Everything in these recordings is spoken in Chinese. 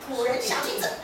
古人小记者。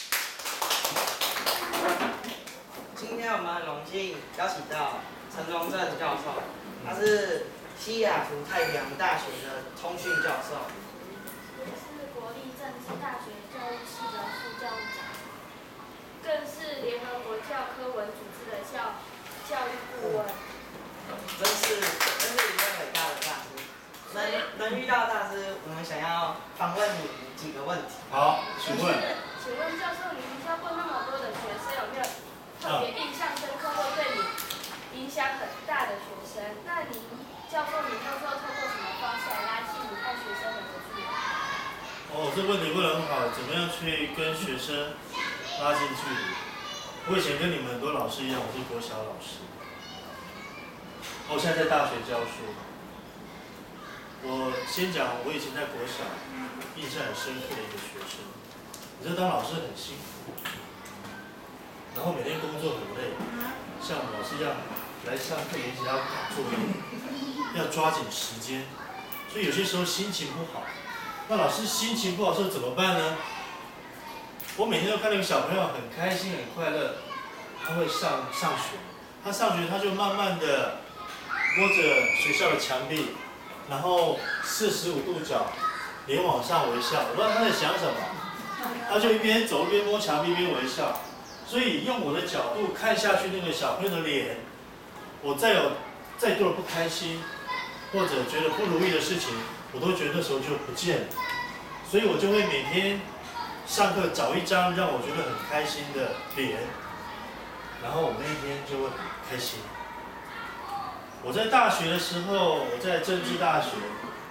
今天我们很荣幸邀请到陈荣正教授，他是西雅图太平洋大学的通讯教授， 也是国立政治大学教育系的副教务长，更是联合国教科文组织的教育顾问。 真是一位伟大的大师。能遇到大师，我们想要访问你几个问题。 好，请问教授，你教过那么多的学生，有没有特别印象深刻或对你影响很大的学生？那教授，你那时候透过什么方式来拉近你和学生们的距离？ 哦，这问题问得很好，怎么样去跟学生拉近距离？我以前跟你们很多老师一样，我是国小老师，我现在在大学教书。我先讲我以前在国小印象很深刻的一个学生。你知道当老师很辛苦，然后每天工作很累，像我们老师一样来上课，而且要赶作业，要抓紧时间，所以有些时候心情不好。那老师心情不好时候怎么办呢？我每天都看那个小朋友很开心很快乐，他会上学，他上学他就慢慢的摸着学校的墙壁，然后45度角脸往上微笑，我不知道他在想什么，他就一边走一边摸墙壁一边微笑。所以用我的角度看下去那个小朋友的脸，我再多的不开心或者觉得不如意的事情，我都觉得那时候就不见了。所以我就会每天上课找一张让我觉得很开心的脸，然后我那一天就会很开心。我在大学的时候，我在政治大学，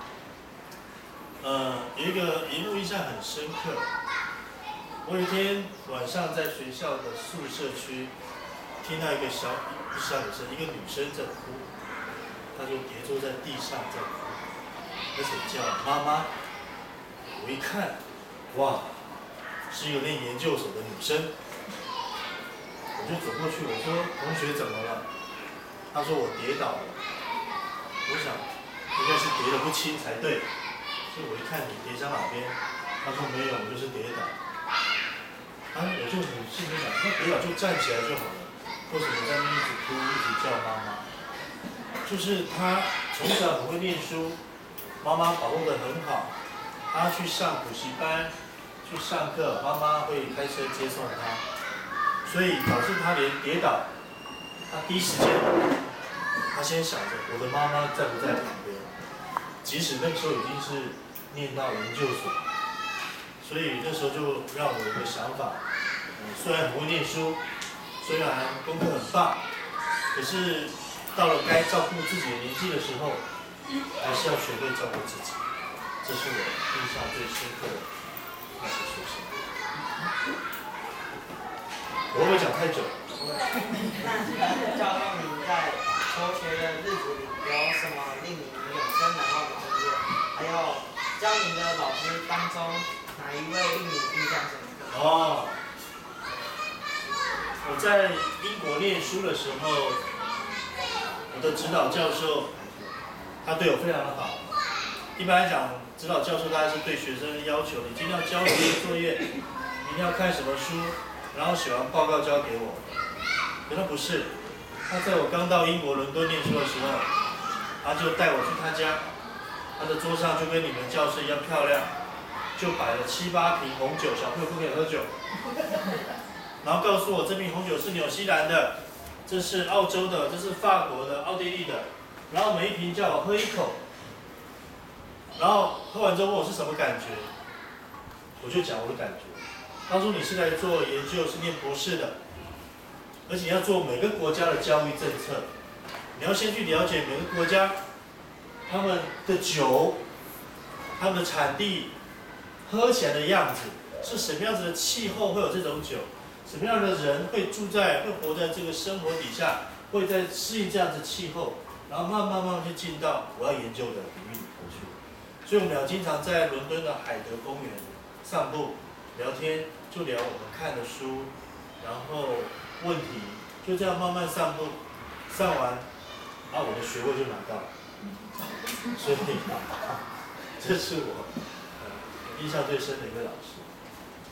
有一个一幕印象很深刻。我有一天晚上在学校的宿舍区，听到一个不是小女生，一个女生在哭，她就跌坐在地上在哭，而且叫妈妈。我一看，哇，是一个念研究所的女生。我就走过去，我说：“同学怎么了？”她说：“我跌倒了。”我想应该是跌得不轻才对，所以我一看你跌伤哪边？她说：“没有，我就是跌倒。”我就很心里想，那跌倒就站起来就好了，为什么在那边一直哭，一直叫妈妈？就是他从小很会念书，妈妈保护得很好，他去上补习班，去上课，妈妈会开车接送他，所以导致他连跌倒，他第一时间，他先想着我的妈妈在不在旁边，即使那个时候已经是念到研究所。所以那时候就让我有一个想法，虽然很会念书，虽然功课很棒，可是到了该照顾自己的年纪的时候，还是要学会照顾自己。这是我印象最深刻的那些学生。我会不会讲太久？ 那教授您在求学的日子里有什么令您永生难忘的经验？还有教您的老师当中，哪一位令你印象深刻？ 我在英国念书的时候，我的指导教授，他对我非常的好。一般来讲，指导教授大概是对学生要求，你今天要交什么作业，明天要看什么书，然后写完报告交给我。可他不是，他在我刚到英国伦敦念书的时候，他就带我去他家，他的桌上就跟你们教室一样漂亮。就摆了7、8瓶红酒，小朋友不可以喝酒。然后告诉我这瓶红酒是纽西兰的，这是澳洲的，这是法国的，奥地利的。然后每一瓶叫我喝1口，然后喝完之后问我是什么感觉，我就讲我的感觉。他说你是来做研究，是念博士的，而且要做每个国家的教育政策，你要先去了解每个国家他们的酒、他们的产地。喝起来的样子是什么样子的气候会有这种酒？什么样的人会活在这个生活底下，会在适应这样子气候，然后慢慢去进到我要研究的领域里头去。所以我们俩经常在伦敦的海德公园散步、聊天，就聊我们看的书，然后问题，就这样慢慢散步，上完，我的学位就拿到了。所以这是我印象最深的一个老师。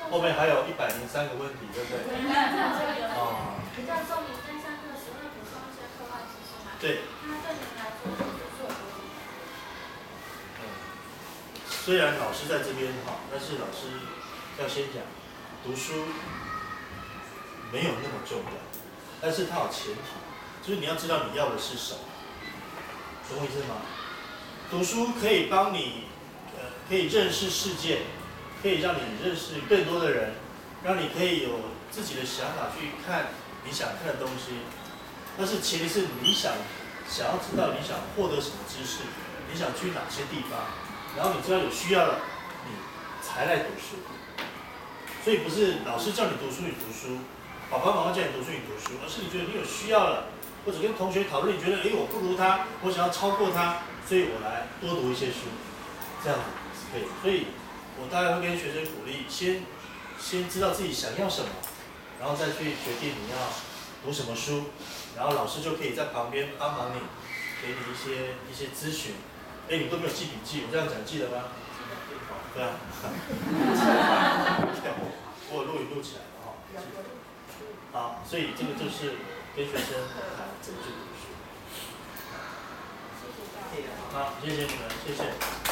后面还有103个问题，对不对？哦。 教授，你在上课时会补充一些课外知识吗？ 对。 那对您来说，读书有多重要？ 虽然老师在这边哈，但是老师要先讲，读书没有那么重要，但是它有前提，就是你要知道你要的是什么，懂我意思吗？读书可以帮你，可以认识世界，可以让你认识更多的人，让你可以有自己的想法去看你想看的东西。但是前提是你想要知道你想获得什么知识，你想去哪些地方，然后你知道有需要了，你才来读书。所以不是老师叫你读书你读书，爸爸妈妈叫你读书你读书，而是你觉得你有需要了，或者跟同学讨论，你觉得我不如他，我想要超过他，所以我来多读一些书，这样子是可以。所以我大概会跟学生鼓励，先知道自己想要什么，然后再去决定你要读什么书，然后老师就可以在旁边帮忙你，给你一些咨询。你都没有记笔记，我这样讲记得吗？对啊。我有录影录起来了哈。好，所以这个就是跟学生谈怎么去读书。好，谢谢你们，谢谢。